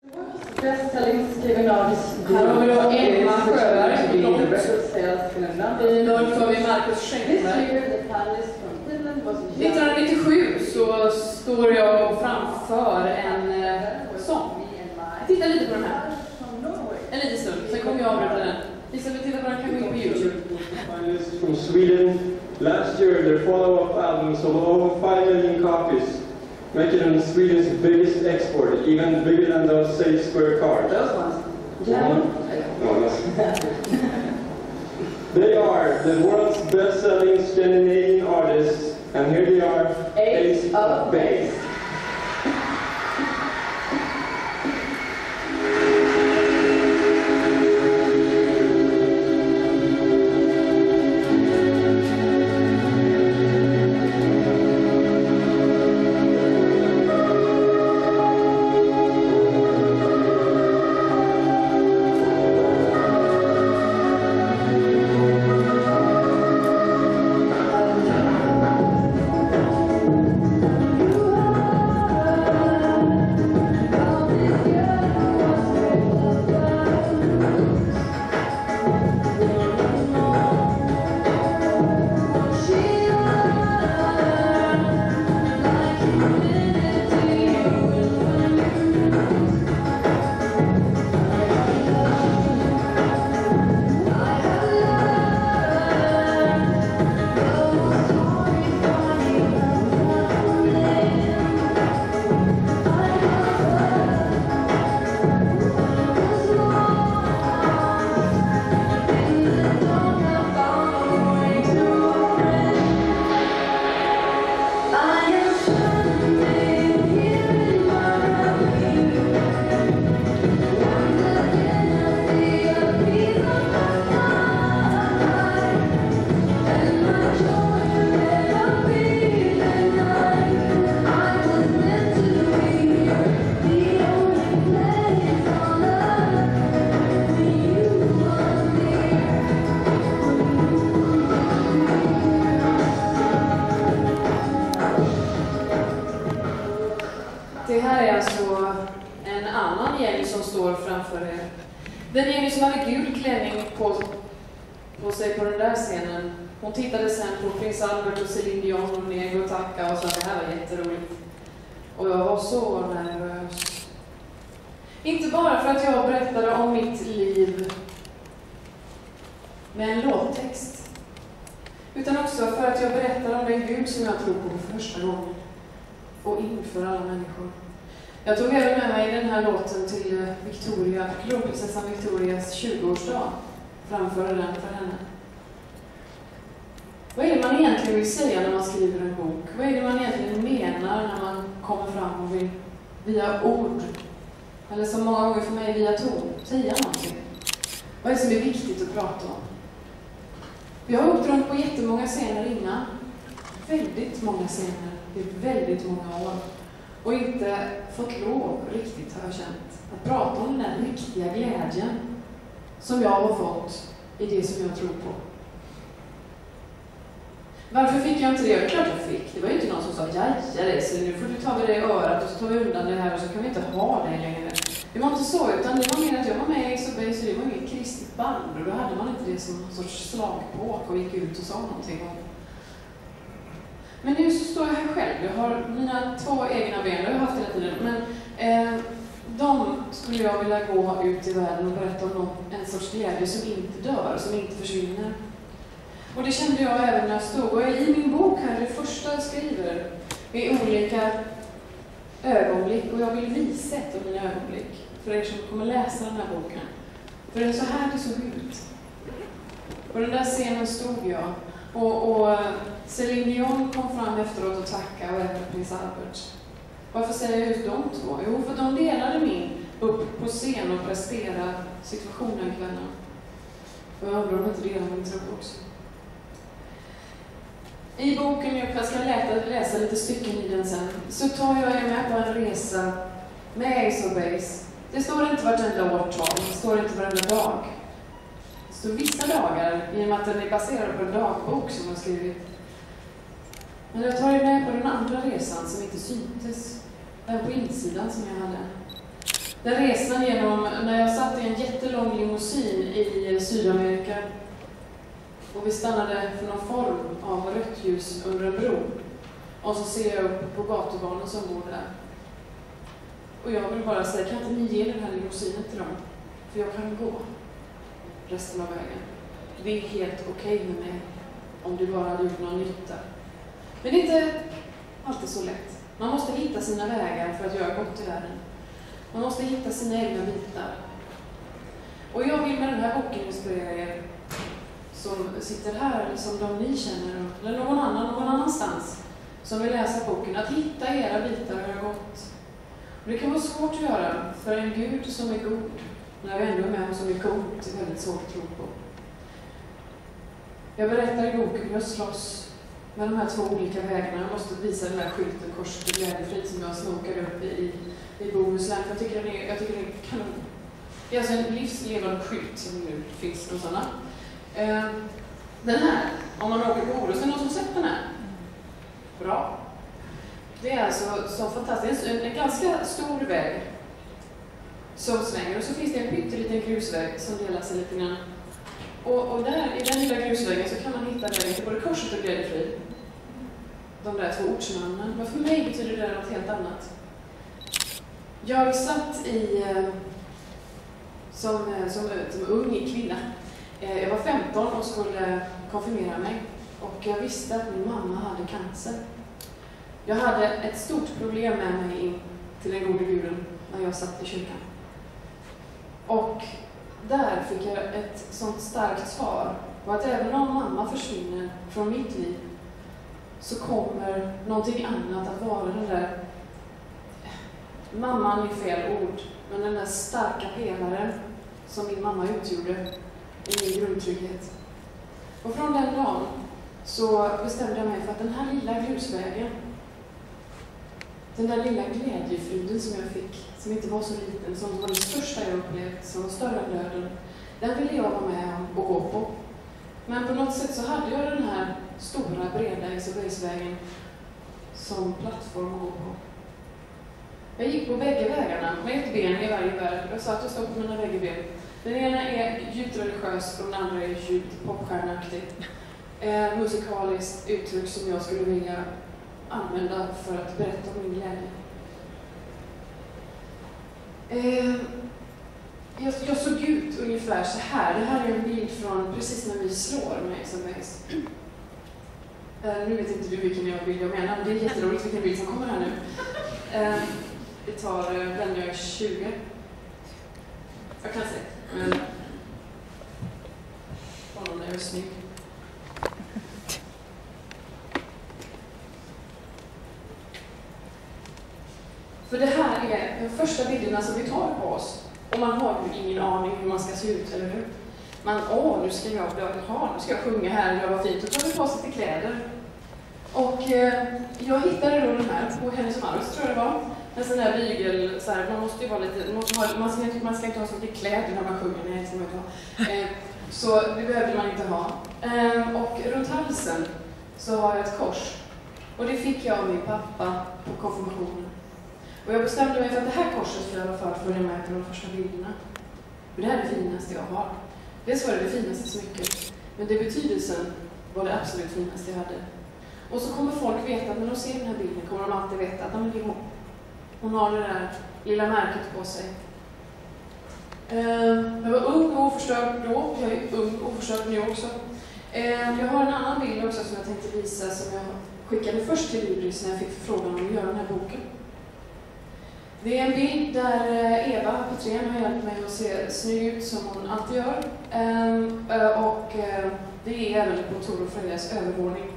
Best-selling skriven artist. Här har vi då Emma Sjöberg. I norr får vi Marcus Schenkenberg. 1997 så står jag framför en sång. Titta lite på den här. En liten stund, sen kommer jag avbryta den. Vissa vill titta på den kan gå in på YouTube. From Sweden, last year their follow-up album sold over 5 million copies, making them Sweden's biggest export, even bigger than those Save Square cars. Those ones? Yeah. No. They are the world's best-selling Scandinavian artists, and here they are, Ace of Base. Det här är alltså en annan gäng som står framför er. Den gäng som hade gul klänning på sig på den där scenen. Hon tittade sen på prins Albert och Céline Dion och ner och tacka och sa att det här var jätteroligt. Och jag var så nervös. Inte bara för att jag berättade om mitt liv med en låttext. Utan också för att jag berättade om den Gud som jag tror på första gången. Och inför alla människor. Jag tog även med mig den här låten till kronprinsessan Victorias 20-årsdag. Framförde den för henne. Vad är det man egentligen vill säga när man skriver en bok? Vad är det man egentligen menar när man kommer fram och vill via ord, eller som många gånger för mig via ton, säga någonting? Vad är det som är viktigt att prata om? Vi har åkt runt på jättemånga scener innan. Väldigt många scener i väldigt många år. Och inte fått lov riktigt, har jag känt, att prata om den där riktiga glädjen som jag har fått i det som jag tror på. Varför fick jag inte det? Det är klart jag fick. Det var ju inte någon som sa, jaja det, så nu får du ta med det i örat och så tar vi undan det här och så kan vi inte ha det längre. Det var inte så, utan det var mer att jag var med i Ace of Base, så det var inget kristet band och då hade man inte det som en sorts slagpåk och gick ut och sa någonting om. Men nu så står jag här själv. Jag har mina 2 egna ben, det har jag haft hela tiden. Men de skulle jag vilja gå ut i världen och berätta om en sorts glädje som inte dör, som inte försvinner. Och det kände jag även när jag stod. Och i min bok här, det första jag skriver, är olika ögonblick. Och jag vill visa ett av mina ögonblick för er som kommer läsa den här boken. För det är så här det såg ut. På den där scenen stod jag. Och Céline Dion kom fram efteråt och tackade och även prins Albert. Varför säger jag just de 2? Jo, för de delade min upp på scen och prestera situationen kvällen. Och jag undrar om inte delar min tro också. I boken, jag ska läsa lite stycken i den sen, så tar jag med på en resa med Ace of Base. Det står inte vartenda årtal, det står inte varenda dag. Det står vissa dagar, i och med att den är baserad på en dagbok som jag har skrivit. Men jag tar med på den andra resan som inte syntes. Den på insidan som jag hade. Den resan genom, när jag satt i en jättelång limousin i Sydamerika och vi stannade för någon form av rött ljus under en bro. Och så ser jag upp på gatubarnen som bor där. Och jag vill bara säga, kan inte ni ge den här limousinen till dem? För jag kan gå resten av vägen. Det är helt okej med mig om det bara hade gjort någon nytta. Men det är inte alltid så lätt. Man måste hitta sina vägar för att göra gott i världen. Man måste hitta sina egna bitar. Och jag vill med den här boken inspirera er som sitter här, eller som de ni känner, eller någon annanstans som vill läsa boken, att hitta era bitar och göra gott. Och det kan vara svårt att göra för en Gud som är god, när vi ändå är med om som är god, det är väldigt svårt att tro på. Jag berättar i boken hur jag slåss med de här två olika vägarna. Jag måste visa den här skylten Korset och glädjefrid som jag snokade upp i Bohuslän. Jag tycker det är kanon. Det är alltså en livslevande skylt som nu finns och sådana. Den här, om man åker på Orust, är någon som sett den här? Bra. Det är alltså så fantastiskt. En ganska stor väg som svänger och så finns det en pytteliten grusväg som delar sig lite grann. Och där, i den lilla grusvägen, så kan man hitta vägen till både Korset och glädjefrid. De där två ortsnamnen. Men för mig betyder det något helt annat. Jag satt som ung kvinna. Jag var 15 och skulle konfirmera mig. Och jag visste att min mamma hade cancer. Jag hade ett stort problem med mig in till den gode guden när jag satt i kyrkan. Och där fick jag ett sånt starkt svar. Och att även om mamma försvinner från mitt liv så kommer någonting annat att vara den där, mamman är fel ord, men den där starka pelaren som min mamma utgjorde i min grundtrygghet. Och från den dagen så bestämde jag mig för att den här lilla grusvägen, den där lilla glädjefriden som jag fick, som inte var så liten, som var det största jag upplevt, som var större än döden, den ville jag vara med och gå på. Men på något sätt så hade jag den här stora, breda Isobergsvägen som plattform att gå på. Jag gick på bägge vägarna med ett ben i varje väg. Jag sa att jag stod på mina bägge ben. Den ena är djupt religiös och den andra är djupt popstjärnaktig. Musikaliskt uttryck som jag skulle vilja använda för att berätta om min glädje. Jag såg ut ungefär så här. Det här är en bild från precis när vi slår med Isobergs. Nu vet inte du vilken bild jag menar, men det är jätteroligt vilken bild som kommer här nu. Vi tar den jag är 20. Jag kan se, men honom är snygg. För det här är de första bilderna som vi tar på oss. Och man har ju ingen aning hur man ska se ut, eller hur? Nu ska jag sjunga här, det var fint. Och tar vi på sig till kläder. Och jag hittade då den här på Hennes och Mauritz, tror jag det var. En sån här bygel, så här, man måste ju vara lite, man ska inte ha så mycket kläder när man sjunger, nej, som jag så det behövde man inte ha. Och runt halsen så har jag ett kors. Och det fick jag av min pappa på konfirmationen. Och jag bestämde mig för att det här korset skulle jag vara följa med på de första bilderna. Men det här är det finaste jag har. Dels var det finaste smycket, men det betydelsen var det absolut finaste jag hade. Och så kommer folk veta att när de ser den här bilden kommer de alltid veta att hon har det där lilla märket på sig. Jag var ung och oförstörd då, jag är ung och oförstörd nu också. Jag har en annan bild också som jag tänkte visa, som jag skickade först till Libris när jag fick frågan om att göra den här boken. Det är en bild där Eva Petrén har hjälpt mig att se snygg ut som hon alltid gör. Det är även på Tor och Frejas övervåning.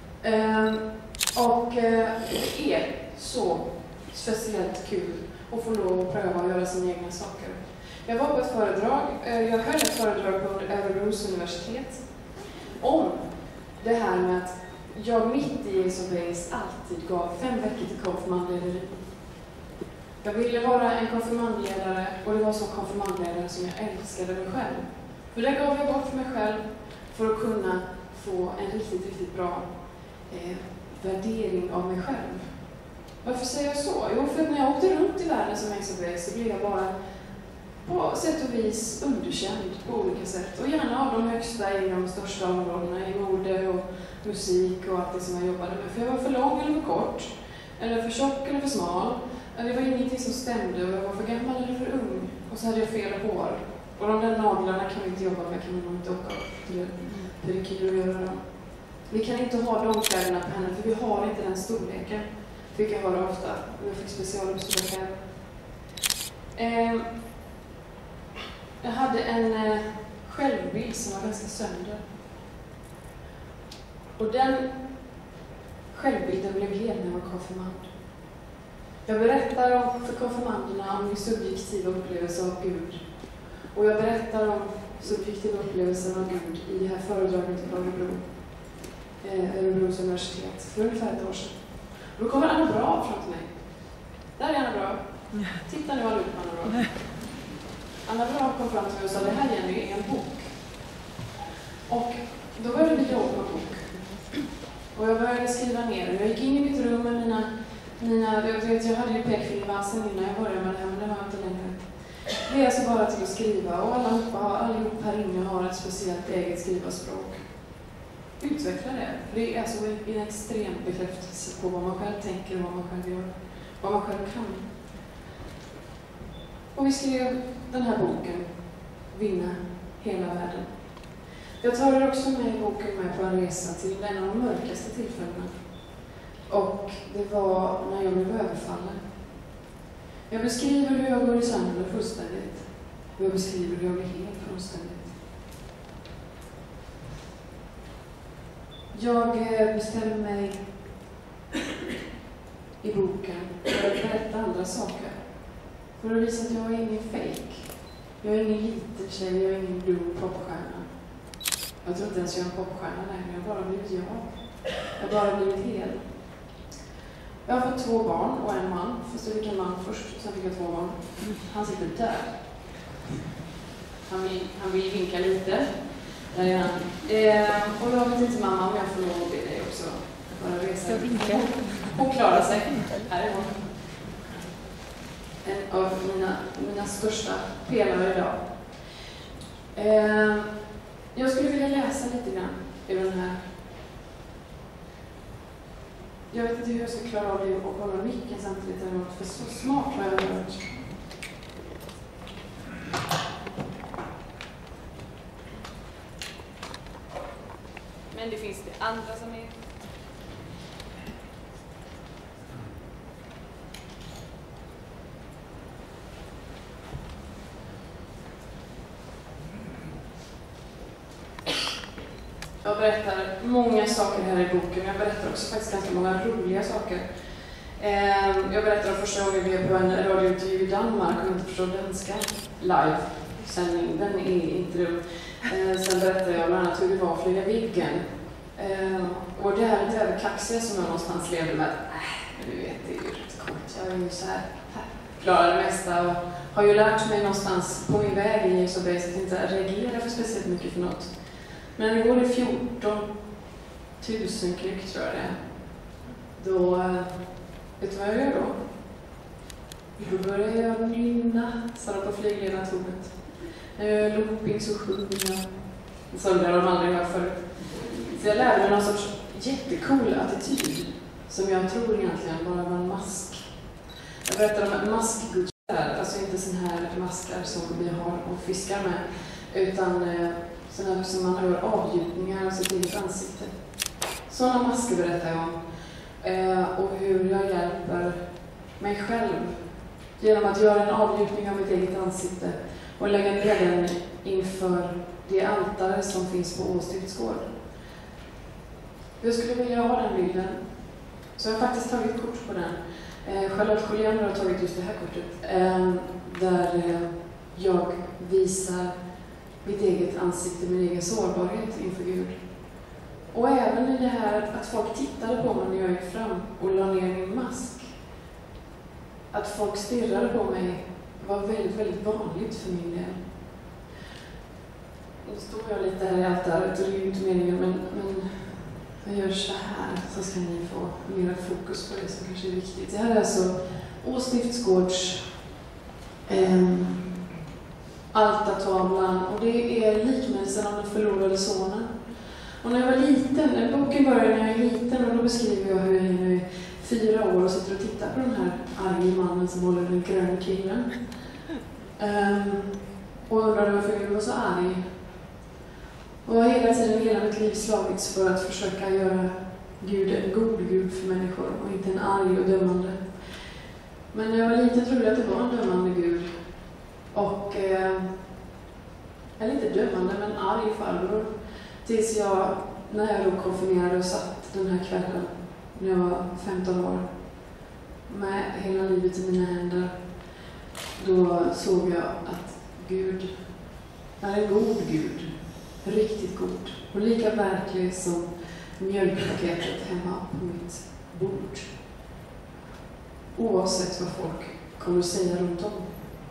Det är så speciellt kul att få lov att pröva att göra sina egna saker. Jag var på ett föredrag, jag höll ett föredrag på Örebros universitet om det här med att jag mitt i Isobergs alltid gav 5 veckor till konfirmandlederi. Jag ville vara en konfirmandledare och det var som konfirmandledare som jag älskade mig själv. För det gav jag bort mig själv för att kunna få en riktigt, riktigt bra värdering av mig själv. Varför säger jag så? Jo, för att när jag åkte runt i världen som exobase så blev jag bara på sätt och vis underkänd på olika sätt. Och gärna av de högsta i de största områdena i mode och musik och allt det som jag jobbade med. För jag var för lång eller för kort, eller för tjock eller för smal. Det var ingenting som stämde och jag var för gammal eller för ung. Och så hade jag fel hår. Och de där naglarna kan vi inte jobba med, kan vi nog inte åka till perikyr och göra dem. Vi kan inte ha de kläderna på henne för vi har inte den storleken. Fick jag höra ofta. Jag fick specialuppstöd. Jag hade en självbild som var ganska sönder. Och den självbilden blev hel när jag var konfirmand. Jag berättar för konfirmanderna om min subjektiva upplevelse av Gud. Och jag berättar om subjektiva upplevelser av Gud i det här föredraget på Örebros universitet för ungefär ett år sedan. Och då kommer Anna Bra fram till mig. Där är Anna Bra. Titta nu allihopa, Anna Bra. Anna Bra kom fram till mig och sa, det här är en bok. Och då började vi jobba på en bok. Och jag började skriva ner. Jag gick in i mitt rum med jag hade ju pekfilmvasen innan jag började med det här, men det har jag inte längre. Det är alltså bara till att skriva och allihop här inne har ett speciellt eget skrivarspråk. Utveckla det. Det är alltså en extrem bekräftelse på vad man själv tänker och vad man själv gör. Vad man själv kan. Och vi skrev den här boken, Vinna hela världen. Jag tar er också med i boken med på en resa till en av de mörkaste tillfällena. Och det var när jag blev överfallen. Jag beskriver hur jag går i sönder fullständigt. Och jag beskriver hur jag blir helt fullständigt. Jag bestämmer mig i boken för att berätta andra saker. För att visa att jag är ingen fake. Jag är ingen liten tjej, jag är ingen blue popstjärna. Jag tror inte ens jag är en popstjärna längre, jag har bara blivit jag. Jag har bara blivit hel. Jag har fått 2 barn och en man. Fast jag fick en man först, sen fick jag 2 barn. Han sitter där. Han vill vinka lite. Där är han. Och jag vet inte mamma om jag får lov att be dig också. Bara resa. Hon klarar sig. Här är hon. En av mina största pelare idag. Jag skulle vilja läsa lite grann i den här. Jag vet inte hur jag ska klara av det och hålla micken samtidigt däremot, för så smart har jag hört. Men det finns det andra som är... Jag berättar många saker här i boken. Jag berättar också faktiskt ganska många roliga saker. Jag berättar om första gången vi är på en radiointervju i Danmark och inte förstår danska live-sändning. Den är inte dum. Sen berättar jag bland annat hur det var att flyga Viggen. Och det här lite överkaxiga som jag någonstans levde med. Du vet, det är ju rätt coolt. Jag är ju så här klarar det mesta och har ju lärt mig någonstans på min väg i så basic att inte reagera för speciellt mycket för något. Men det går det 14 000 knyck tror jag det är. Då, vet du vad jag gör då? Då börjar jag nynna, sa de på flygledartornet. När jag gör looping så sjunger jag. Så där har de aldrig hört förut. Så jag lärde mig någon sorts jättecool attityd som jag tror egentligen bara var en mask. Jag berättar om en maskgudstjänst, alltså inte sån här maskar som vi har och fiskar med, utan sådana som man gör avgjutningar av sitt eget ansikte. Sådana masker berättar jag om. Och hur jag hjälper mig själv genom att göra en avgjutning av mitt eget ansikte och lägga ner den inför det altare som finns på Åstiftsgård. Jag skulle vilja ha den bilden. Så jag har faktiskt tagit kort på den. Charlotte Colliander har tagit just det här kortet. Där jag visar mitt eget ansikte, min egen sårbarhet inför Gud. Och även i det här att folk tittade på mig när jag gick fram och la ner min mask. Att folk stirrade på mig var väldigt, väldigt vanligt för min del. Nu står jag lite här i altaret och det är ju inte meningen, men jag gör så här så ska ni få mer fokus på det som kanske är viktigt. Det här är alltså Åstiftsgårds altartavlan, och det är liknelsen om den förlorade sonen. Och när jag var liten, boken börjar när jag är liten, och då beskriver jag hur jag är nu 4 år och sitter och tittar på den här arga mannen som håller den gröna killen. Och undrade varför Gud var så arg. Och jag har hela tiden, hela mitt liv slagits för att försöka göra Gud en god Gud för människor och inte en arg och dömande. Men när jag var liten trodde jag att det var en dömande Gud. Och, eller inte dömande, men arg farbror. Tills jag, när jag då konfirmerade och satt den här kvällen, när jag var 15 år, med hela livet i mina händer, då såg jag att Gud är en god Gud. Riktigt god. Och lika verklig som mjölkpaketet hemma på mitt bord. Oavsett vad folk kommer att säga runt om.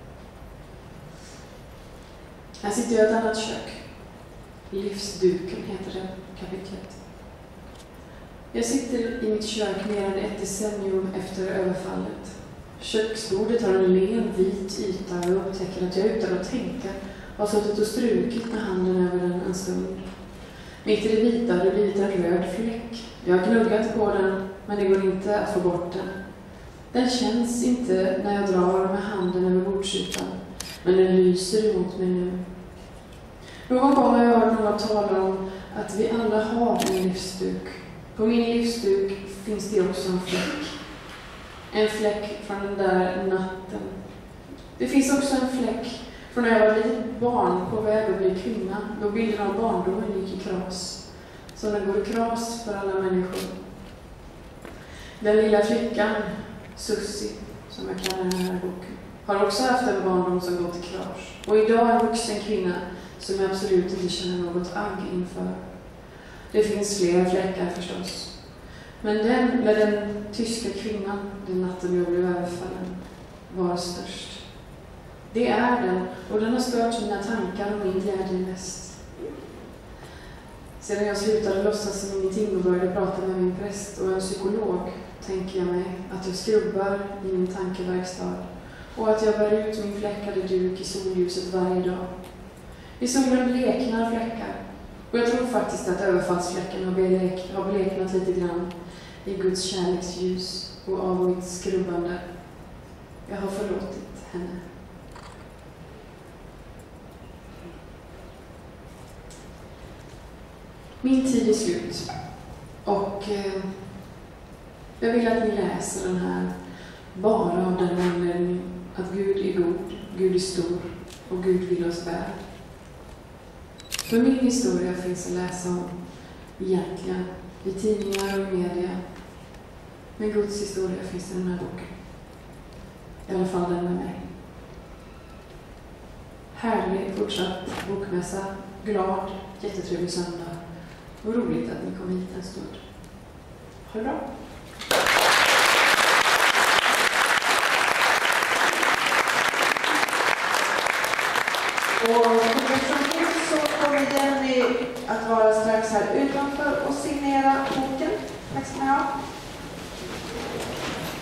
Här sitter jag i ett annat kök. Livsduken heter det kapitlet. Jag sitter i mitt kök mer än 1 decennium efter överfallet. Köksbordet har en len vit yta och jag upptäcker att jag utan att tänka har suttit och strukit med handen över den en stund. Mitt i det vita har det blivit en röd fläck. Jag har gnuggat på den, men det går inte att få bort den. Den känns inte när jag drar med handen över bordsytan, men den lyser emot mig nu. Någon gång har jag hört någon tala om att vi alla har en livsduk. På min livsduk finns det också en fläck. En fläck från den där natten. Det finns också en fläck från när jag var litet barn på väg att bli kvinna. Då bilden av barndomen gick i kras. Så den går i kras för alla människor. Den lilla flickan, Sussi, som jag kallar den här boken, har också haft en barndom som gått i kras. Och idag är en vuxen kvinna som jag absolut inte känner något agg inför. Det finns fler fläckar förstås. Men den tyska kvinnan, den natten jag blev överfallen, var störst. Det är den, och den har stört mina tankar och min glädje mest. Sedan jag slutade låtsas som ingenting och började prata med min präst och en psykolog, tänker jag mig att jag skrubbar i min tankeverkstad och att jag bär ut min fläckade duk i solljuset varje dag. I solen bleknar fläckar, och jag tror faktiskt att överfallsfläcken har bleknat lite grann i Guds kärleksljus och av mitt skrubbande. Jag har förlåtit henne. Min tid är slut, och jag vill att ni läser den här bara av den anledningen att Gud är god, Gud är stor och Gud vill oss väl. För min historia finns att läsa om egentligen i tidningar och i media. Men Guds historia finns i den här boken. I alla fall den med mig. Härlig fortsatt bokmässa, glad, jättetrevlig söndag. Och roligt att ni kom hit en stund. Ha det bra! Och så kommer Jenny att vara strax här utanför och signera boken. Tack ska ni ha.